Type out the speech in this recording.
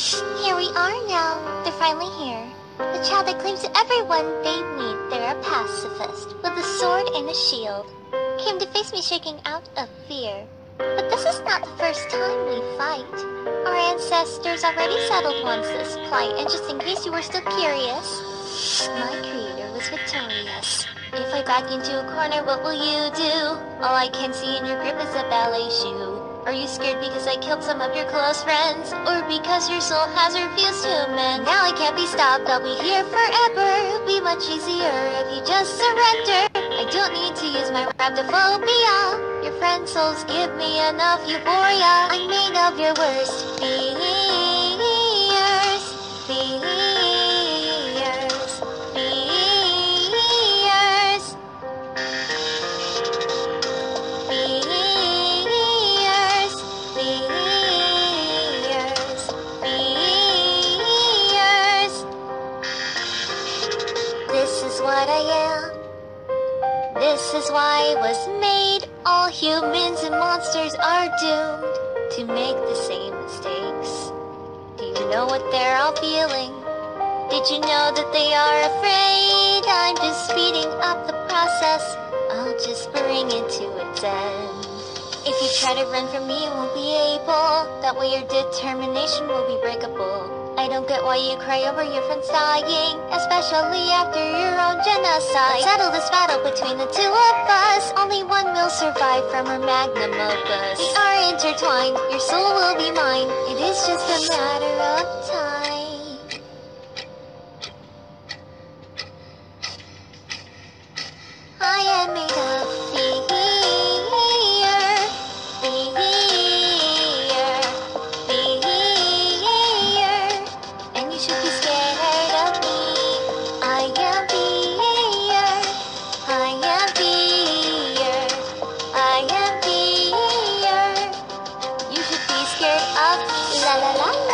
Here we are now. They're finally here. The child that claims to everyone they meet they're a pacifist with a sword and a shield. Came to face me shaking out of fear. But this is not the first time we fight. Our ancestors already settled once this plight, and just in case you were still curious, my creator was victorious. If I back into a corner, what will you do? All I can see in your grip is a ballet shoe. Are you scared because I killed some of your close friends? Or because your soul has refused to mend? Now I can't be stopped, I'll be here forever. It'll be much easier if you just surrender. I don't need to use my rhabdophobia. Your friend souls give me enough euphoria. I'm made of your worst fears. Fears. This is what I am. This is why I was made. All humans and monsters are doomed to make the same mistakes. Do you know what they're all feeling? Did you know that they are afraid? I'm just speeding up the process. I'll just bring it to its end. If you try to run from me, you won't be able. That way your determination will be breakable. I don't get why you cry over your friends dying, especially after your own genocide. Let's settle this battle between the two of us. Only one will survive from her magnum opus. We are intertwined, your soul will be mine. It is just a matter of time. I am made of fear, and you should be scared of me. I am fear, I am fear, I am fear. You should be scared of me. La la la.